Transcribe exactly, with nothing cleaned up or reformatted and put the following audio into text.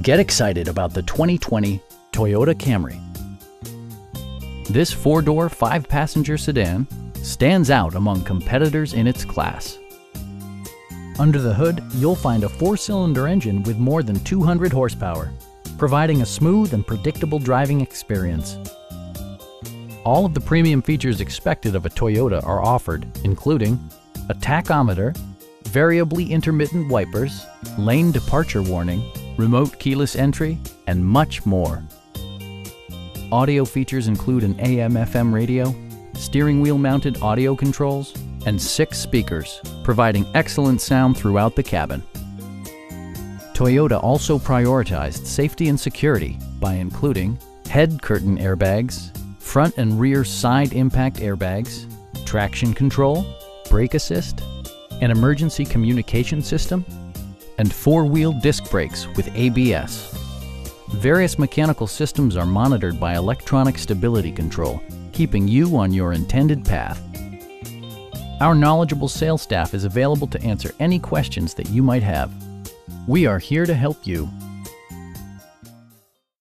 Get excited about the twenty twenty Toyota Camry. This four-door, five-passenger sedan stands out among competitors in its class. Under the hood, you'll find a four-cylinder engine with more than two hundred horsepower, providing a smooth and predictable driving experience. All of the premium features expected of a Toyota are offered, including a tachometer, variably intermittent wipers, lane departure warning, remote keyless entry, and much more. Audio features include an A M F M radio, steering wheel mounted audio controls, and six speakers, providing excellent sound throughout the cabin. Toyota also prioritized safety and security by including head curtain airbags, front and rear side impact airbags, traction control, brake assist, an emergency communication system, and four-wheel disc brakes with A B S. Various mechanical systems are monitored by electronic stability control, keeping you on your intended path. Our knowledgeable sales staff is available to answer any questions that you might have. We are here to help you.